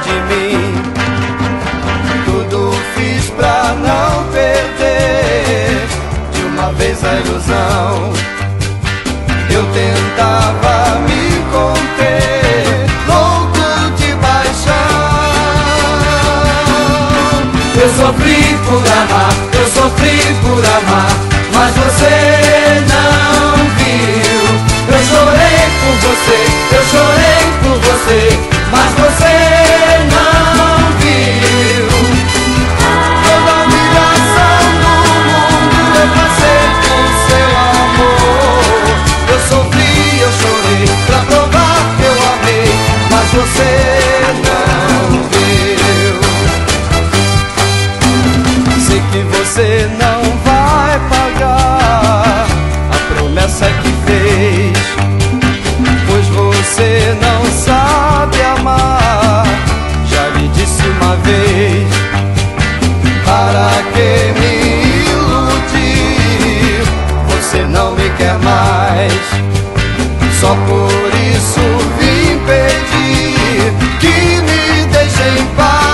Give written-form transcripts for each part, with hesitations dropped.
de mim. Tudo fiz pra não perder de uma vez a ilusão. Eu tentava me conter, louco de paixão. Eu sofri por amar, eu sofri por amar, mas você não viu. Eu chorei por você, eu chorei por você, mas você não viu. Toda a humilhação do mundo eu passei por seu amor. Eu sofri, eu chorei pra provar que eu amei, mas você não viu. Sei que você não vai pagar a promessa que fez, pois você não sabe amar. Já lhe disse uma vez, para que me iludir? Você não me quer mais. Só por isso vim pedir que me deixe em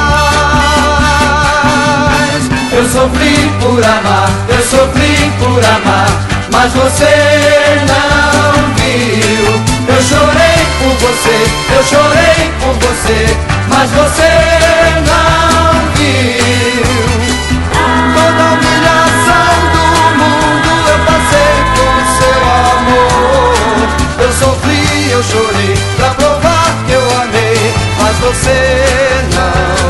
paz. Eu sofri por amar, eu sofri por amar, mas você não viu. Eu chorei por você, eu chorei por você, mas você não viu. Toda a humilhação do mundo eu passei por seu amor. Eu sofri, eu chorei pra provar que eu amei, mas você não